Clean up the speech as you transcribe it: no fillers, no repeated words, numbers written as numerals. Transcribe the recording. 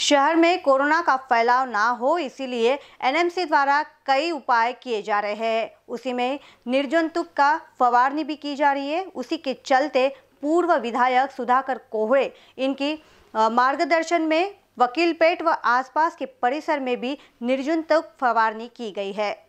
शहर में कोरोना का फैलाव ना हो, इसीलिए एनएमसी द्वारा कई उपाय किए जा रहे हैं। उसी में निर्जंतुक का फवारनी भी की जा रही है। उसी के चलते पूर्व विधायक सुधाकर कोहड़े इनकी मार्गदर्शन में वकीलपेट व आसपास के परिसर में भी निर्जंतुक फवारनी की गई है।